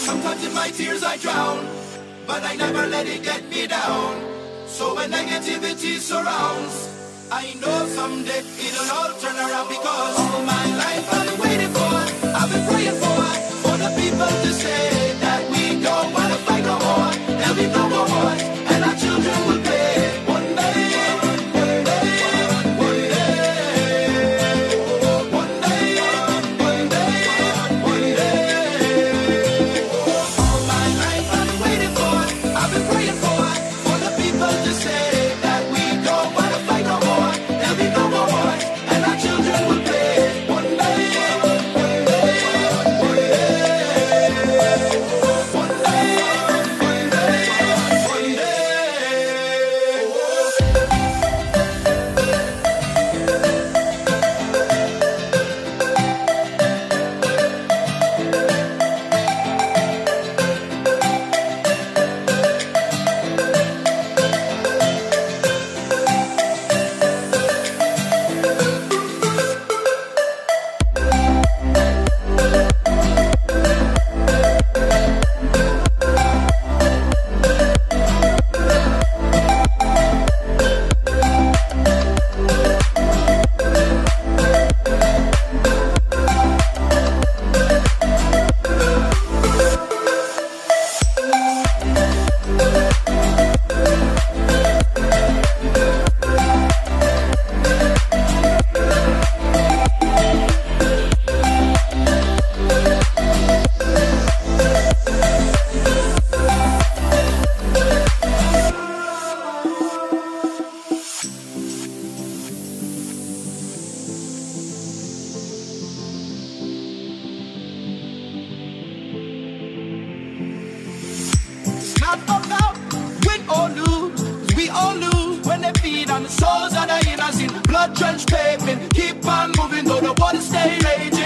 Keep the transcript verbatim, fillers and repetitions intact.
Sometimes in my tears I drown, but I never let it get me down. So when negativity surrounds, I know someday it'll all turn around, because all my life I've been waiting for, I've been praying for, for the people to say that we don't want to fight no more. There'll be no more wars, and our children will play. One day, one day, one day, one day, one day, one day. All my life I've been waiting for, I've been praying for, for the people to say that we don't want to fight no more. There'll be no more wars, and our children will play. One day, one day, one day, one day, one day, one day. Not about win or lose, we all lose when they feed on the souls of the innocent. Blood drenched pavement, keep on moving though the water stay raging.